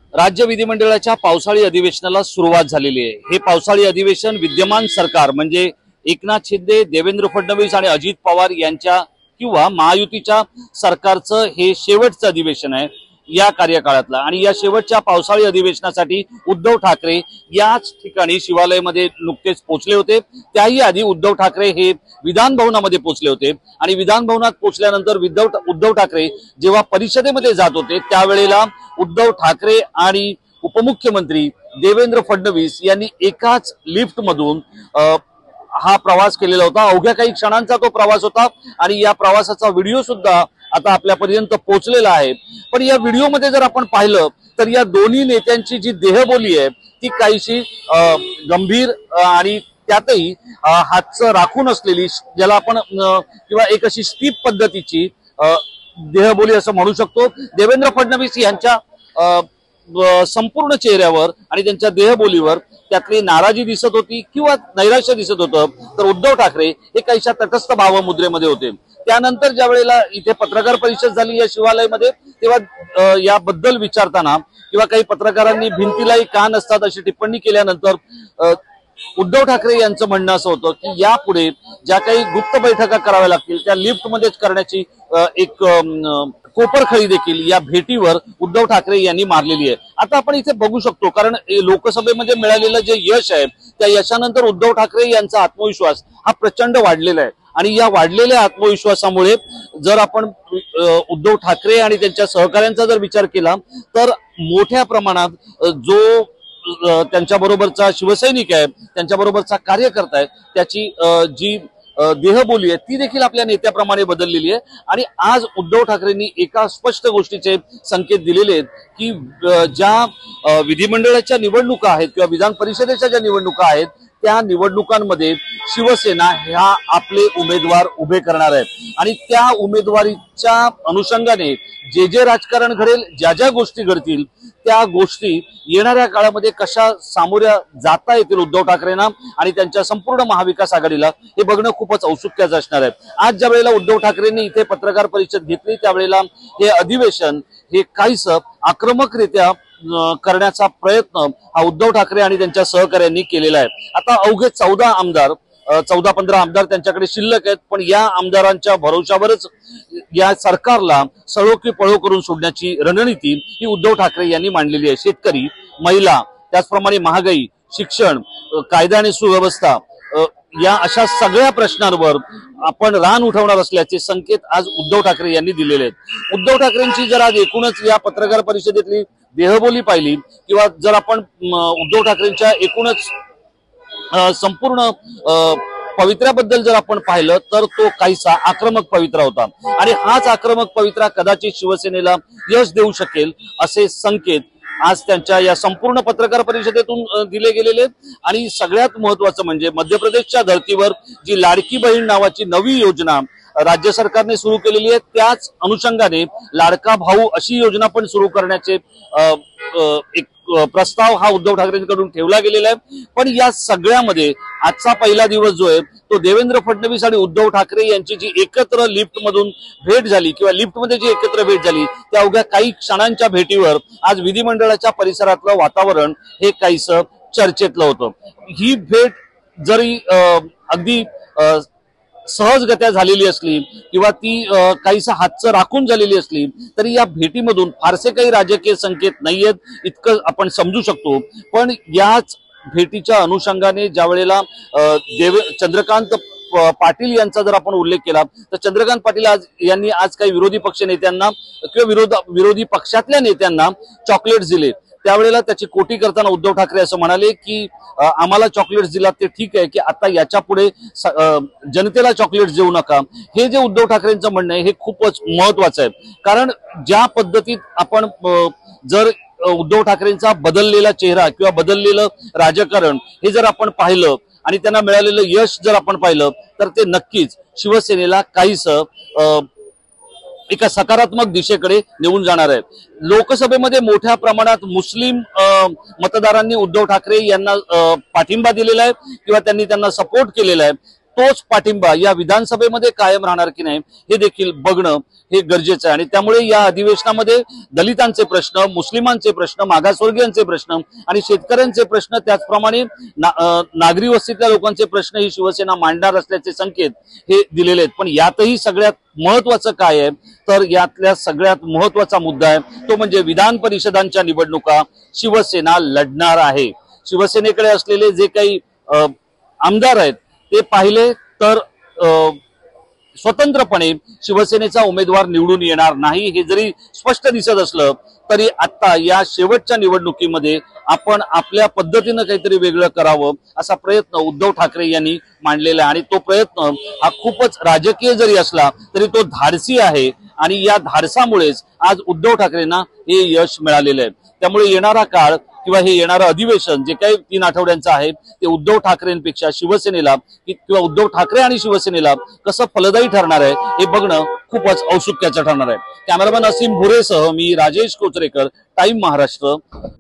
राज्य विधिमंडळाच्या पावसाळी अधिवेशनाला सुरुवात झालेली आहे। हे पावसाळी अधिवेशन विद्यमान सरकार म्हणजे एकनाथ शिंदे, देवेंद्र फडणवीस आणि अजित पवार यांच्या किंवा महायुतीच्या सरकारचं हे शेवटचं अधिवेशन आहे या कार्यकाळातला। आणि या शेवटच्या पावसाळी अधिवेशनासाठी उद्धव ठाकरे याच ठिकाणी शिवालयामध्ये नुकतेच पोहोचले होते। त्याही आधी उद्धव ठाकरे हे विधान भवनामध्ये पोहोचले होते आणि विधान भवनात पोहोचल्यानंतर उद्धव ठाकरे जेव्हा परिषदेमध्ये जात होते त्यावेळेला उद्धव ठाकरे आणि उपमुख्यमंत्री देवेंद्र फडणवीस यांनी एकाच लिफ्ट मधून हा प्रवास केलेला होता। अवघ्या काही क्षणांचा तो प्रवास होता आणि या प्रवासाचा व्हिडिओ सुद्धा आता आपल्यापर्यंत पोहोचलेला आहे। पण या व्हिडिओमध्ये जर आपण पाहिलं तर या दोन्ही नेत्यांची जी देहबोली आहे ती काहीशी गंभीर आणि त्यातही हातचं राखून असलेली, ज्याला आपण किंवा एक अशी स्टीप पद्धतीची देहबोली असं म्हणू शकतो। देवेंद्र फडणवीस यांच्या संपूर्ण चेहऱ्यावर आणि त्यांच्या देहबोलीवर त्यातली नाराजी दिसत होती किंवा नैराश्य दिसत होतं, तर उद्धव ठाकरे हे काहीशा तटस्थ भावमुद्रेमध्ये होते। त्यानंतर ज्या वेळेला इथे पत्रकार परिषद झाली या शिवालयामध्ये तेव्हा याबद्दल विचारताना किंवा काही पत्रकारांनी भिंतीलाही कान असतात अशी टिप्पणी केल्यानंतर उद्धव ठाकरे यांचं म्हणणं असं होतं की यापुढे ज्या काही गुप्त बैठका कराव्या लागतील त्या लिफ्टमध्येच करण्याची एक कोपरखळी देखील या भेटीवर उद्धव ठाकरे यांनी मारलेली आहे। आता आपण इथे बघू शकतो, कारण लोकसभेमध्ये मिळालेलं जे यश आहे त्या यशानंतर उद्धव ठाकरे यांचा आत्मविश्वास हा प्रचंड वाढलेला आहे आणि या वाढलेल्या आत्मविश्वासामुळे जर आपण उद्धव ठाकरे आणि त्यांच्या सहकाऱ्यांचा जर विचार केला तर मोठ्या प्रमाणात जो त्यांच्याबरोबरचा शिवसैनिक आहे, त्यांच्याबरोबरचा कार्यकर्ता आहे, त्याची जी देहबोली आहे ती देखील आपल्या नेत्याप्रमाणे बदललेली आहे। आणि आज उद्धव ठाकरेंनी एका स्पष्ट गोष्टीचे संकेत दिलेले आहेत की ज्या विधिमंडळाच्या निवडणुका आहेत किंवा विधान परिषदेच्या ज्या निवडणुका आहेत त्या निवडणुकांमध्ये शिवसेना ह्या आपले उमेदवार उभे करणार आहेत आणि त्या उमेदवारीच्या अनुषंगाने जे राजकारण घडेल, ज्या गोष्टी घडतील त्या गोष्टी येणाऱ्या काळामध्ये कशा सामोऱ्या जाता येतील उद्धव ठाकरेंना आणि त्यांच्या संपूर्ण महाविकास आघाडीला हे बघणं खूपच औत्सुक्याचं असणार आहे। आज ज्या वेळेला उद्धव ठाकरेंनी इथे पत्रकार परिषद घेतली त्यावेळेला हे अधिवेशन हे काहीसं आक्रमकरित्या करण्याचा प्रयत्न हा उद्धव ठाकरे आणि त्यांच्या सहकाऱ्यांनी केलेला आहे। आता अवघे 14-15 आमदार त्यांच्याकडे शिल्लक आहेत, पण या आमदारांच्या भरोशावरच या सरकारला सळो की पळो करून सोडण्याची रणनीती ही उद्धव ठाकरे यांनी मांडलेली आहे। शेतकरी, महिला, त्याचप्रमाणे महागाई, शिक्षण, कायदा आणि सुव्यवस्था या अशा सगळ्या प्रश्नांवर आपण रान उठवणार असल्याचे संकेत आज उद्धव ठाकरे यांनी दिलेले आहेत। उद्धव ठाकरेंची जर आज एकूणच या पत्रकार परिषदेतली देहबोली पाहिली किंवा जर आपण उद्धव ठाकरेंच्या एकूणच संपूर्ण पवित्र्याबद्दल जर आपण पाहिलं तर तो काहीसा आक्रमक पवित्रा होता आणि हाच आक्रमक पवित्रा कदाचित शिवसेनेला यश देऊ शकेल असे संकेत आज त्यांच्या या संपूर्ण पत्रकार परिषदेतून दिले गेलेले आहेत। आणि सगळ्यात महत्त्वाचं म्हणजे मध्य प्रदेशच्या धर्तीवर जी लाडकी बहीण नावाची नवी योजना राज्य सरकारने सुरू केलेली आहे त्याच अनुषंगाने लाडका भाऊ अशी योजना पण सुरू करण्याचे एक प्रस्ताव हा उद्धव ठाकरेंकडून ठेवला गेलेला आहे। पण या सगळ्यामध्ये आजचा पहिला दिवस जो आहे तो देवेंद्र फडणवीस आणि उद्धव ठाकरे यांची जी एकत्र लिफ्ट मधून भेट झाली किंवा लिफ्टमध्ये जी एकत्र भेट झाली त्या अवघ्या काही क्षणांच्या भेटीवर आज विधिमंडळाच्या परिसरातलं वातावरण हे काहीसं चर्चेतलं होतं। ही भेट जरी अगदी सहजगत्या झालेली असली किंवा ती काहीसं हातचं राखून झालेली असली तरी या भेटीमधून फारसे काही राजकीय संकेत नाहीयेत इतकं आपण समजू शकतो। पण याच भेटीच्या अनुषंगाने ज्या वेळेला चंद्रकांत पाटील यांचा जर आपण उल्लेख केला तर चंद्रकांत पाटील यांनी आज काही विरोधी पक्ष नेत्यांना किंवा विरोधी पक्षातल्या नेत्यांना चॉकलेट्स दिले। त्यावेळेला त्याची कोटी करताना उद्धव ठाकरे असं म्हणाले की आम्हाला चॉकलेट्स दिलात ते ठीक आहे की आता याच्या पुढे जनतेला चॉकलेट्स देऊ नका। हे जे उद्धव ठाकरेंचं म्हणणं आहे हे खूपच महत्वाचं आहे, कारण ज्या पद्धतीत आपण जर उद्धव ठाकरेंचा बदललेला चेहरा किंवा बदललेलं राजकारण हे जर आपण पाहिलं आणि त्यांना मिळालेलं यश जर आपण पाहिलं तर ते नक्कीच शिवसेनेला काहीसं एका सकारात्मक दिशेकडे नेऊन जाणार आहे। लोकसभेमध्ये मोठ्या प्रमाणात मुस्लिम मतदारांनी उद्धव ठाकरे यांना पाठिंबा दिलेला आहे किंवा त्यांनी त्यांना सपोर्ट केलेला आहे। तोच पाठिंबा या विधानसभेमध्ये कायम राहणार की नाही हे देखील बघणं हे गरजेचं आहे। आणि त्यामुळे या अधिवेशनामध्ये दलितांचे प्रश्न, मुस्लिमांचे प्रश्न, मागासवर्गीयांचे प्रश्न आणि शेतकऱ्यांचे प्रश्न, त्याचप्रमाणे नागरी वस्तीतल्या लोकांचे प्रश्न ही शिवसेना मांडणार असल्याचे संकेत हे दिलेले आहेत। पण यातही सगळ्यात महत्वाचं काय आहे तर यातल्या सगळ्यात महत्वाचा मुद्दा आहे तो म्हणजे विधान परिषदांच्या निवडणुका शिवसेना लढणार आहे। शिवसेनेकडे असलेले जे काही आमदार आहेत ते पाहिले तर स्वतंत्रपणे शिवसेनेचा उमेदवार निवडून येणार नाही हे जरी स्पष्ट दिसत असलं तरी आता या शेवटच्या निवडणुकीमध्ये आपण आपल्या पद्धतीनं काहीतरी वेगळं करावं असा प्रयत्न उद्धव ठाकरे यांनी मांडलेला आहे। आणि तो प्रयत्न हा खूपच राजकीय जरी असला तरी तो धाडसी आहे आणि या धाडसामुळेच आज उद्धव ठाकरेंना हे यश मिळालेलं आहे। त्यामुळे येणारा काळ किंवा हे येणारं अधिवेशन जे काही 3 आठवड्यांचं आहे ते उद्धव ठाकरेंपेक्षा शिवसेनेला किंवा उद्धव ठाकरे आणि शिवसेनेला कसं फलदायी ठरणार आहे हे बघणं खूपच औत्सुक्याचं ठरणार आहे। कॅमेरामॅन असीम भुरेसह मी राजेश कोचरेकर, टाइम महाराष्ट्र।